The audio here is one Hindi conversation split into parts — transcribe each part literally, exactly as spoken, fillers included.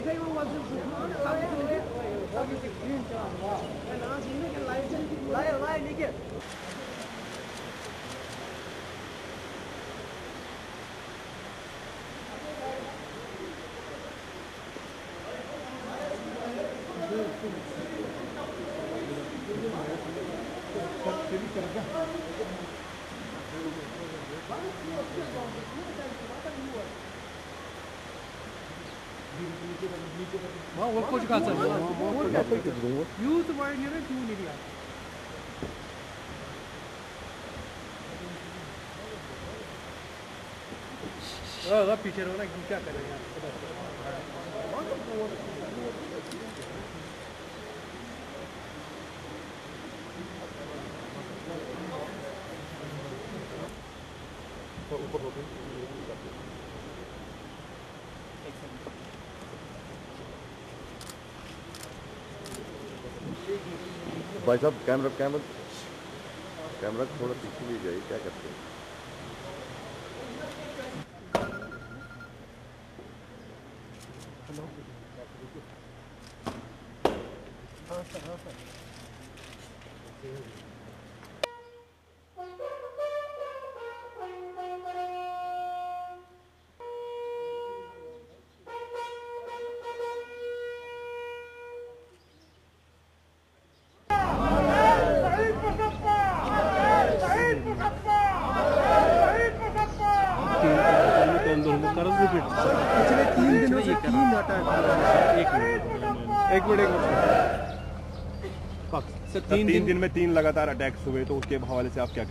वो कुछ का सर यूथ वाइड नहीं क्यों नहीं दिया ओ पीछे रहो ना क्या कर रहे हैं ऊपर हो गए भाई साहब कैमरा कैमरा कैमरा थोड़ा पीछे ले जाइए, क्या करते हैं? हेलो हाँ सर हाँ सर पिछले तीन दिनों से तीन अटैक एक मिनट एक मिनट सर तीन, तीन दिन में तीन लगातार अटैक्स हुए, तो उसके हवाले से आप क्या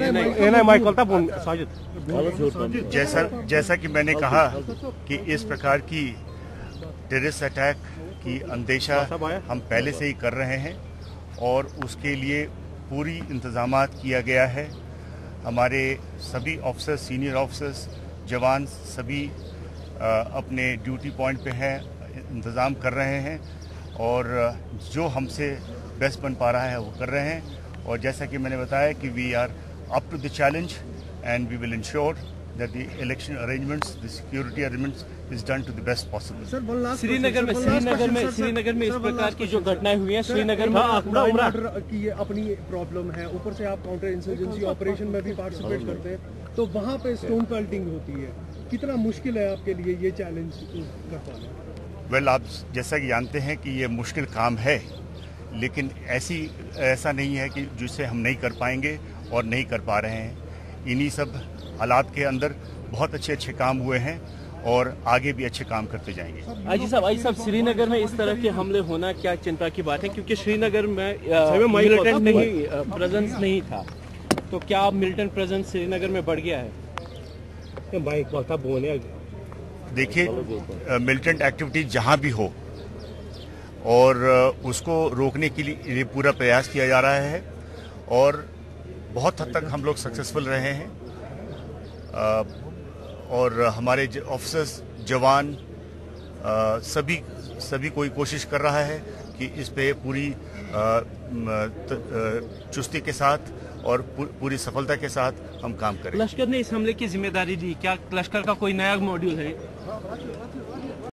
कहेंगे? जैसा जैसा कि मैंने कहा कि इस प्रकार की टेररिस्ट अटैक की अंदेशा हम पहले से ही कर रहे हैं और उसके लिए पूरी इंतजामात किया गया है। हमारे सभी ऑफिसर्स, सीनियर ऑफिसर्स, जवान सभी आ, अपने ड्यूटी पॉइंट पे हैं, इंतज़ाम कर रहे हैं और जो हमसे बेस्ट बन पा रहा है वो कर रहे हैं। और जैसा कि मैंने बताया कि we are up to the challenge and we will ensure that the election arrangements, the security arrangements is done to the best possible. Srinagar में श्रीनगर में श्रीनगर में इस प्रकार की जो घटनाएं हुई हैं, श्रीनगर में की अपनी प्रॉब्लम है, ऊपर से आप काउंटर इंसर्जेंसी ऑपरेशन में भी पार्टिसिपेट करते हैं, तो वहाँ पे स्टोन पेल्टिंग होती है। कितना मुश्किल है आपके लिए ये चैलेंज कर पाना? वेल, आप जैसा कि जानते हैं कि ये मुश्किल काम है, लेकिन ऐसी ऐसा नहीं है कि जिसे हम नहीं कर पाएंगे और नहीं कर पा रहे हैं। इन्हीं सब हालात के अंदर बहुत अच्छे अच्छे काम हुए हैं और आगे भी अच्छे काम करते जाएंगे। आजी साहब आजी साहब श्रीनगर में इस तरह के हमले होना क्या चिंता की बात है, क्योंकि श्रीनगर में मिलिटेंट नहीं प्रेजेंस नहीं था, तो क्या मिलिटेंट प्रेजेंस श्रीनगर में बढ़ गया है? देखिए, मिलिटेंट एक्टिविटी जहां भी हो और उसको रोकने के लिए पूरा प्रयास किया जा रहा है और बहुत हद तक हम लोग सक्सेसफुल रहे हैं और हमारे ऑफिसर्स, जवान सभी सभी कोई कोशिश कर रहा है कि इस पे पूरी चुस्ती के साथ और पूरी सफलता के साथ हम काम करें। लश्कर ने इस हमले की जिम्मेदारी दी, क्या लश्कर का कोई नया मॉड्यूल है?